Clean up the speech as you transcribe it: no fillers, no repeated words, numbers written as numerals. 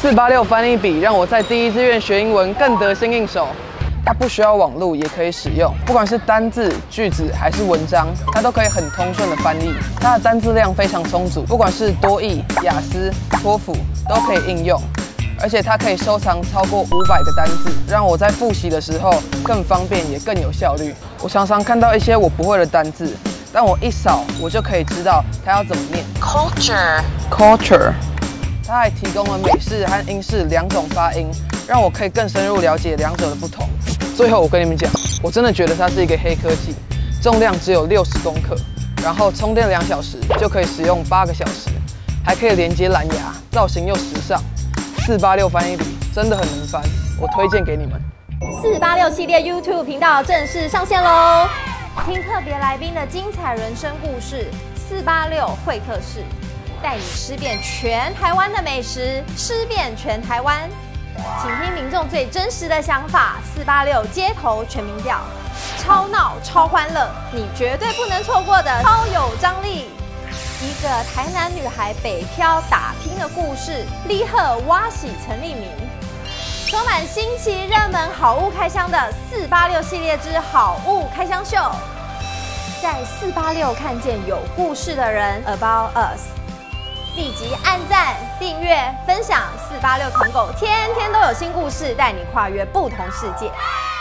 486翻译笔让我在第一志愿学英文更得心应手。它不需要网路也可以使用，不管是单字、句子还是文章，它都可以很通顺的翻译。它的单字量非常充足，不管是多益、雅思、托福都可以应用。而且它可以收藏超过500个单字，让我在复习的时候更方便也更有效率。我常常看到一些我不会的单字，但我一扫我就可以知道它要怎么念。Culture。它还提供了美式和英式2种发音，让我可以更深入了解两者的不同。最后我跟你们讲，我真的觉得它是一个黑科技，重量只有60公克，然后充电2小时就可以使用8个小时，还可以连接蓝牙，造型又时尚。486翻译笔真的很能翻，我推荐给你们。 486系列 YouTube 频道正式上线喽！听特别来宾的精彩人生故事，486会客室带你吃遍全台湾的美食，吃遍全台湾。请听民众最真实的想法，486街头全民调，超闹超欢乐，你绝对不能错过的超有张力。一个台南女孩北漂打拼的故事，立贺挖喜陈立明，充满新奇热门好物开箱的486系列之好物开箱秀，在486看见有故事的人 About Us。立即按赞、订阅、分享486团购，天天都有新故事，带你跨越不同世界。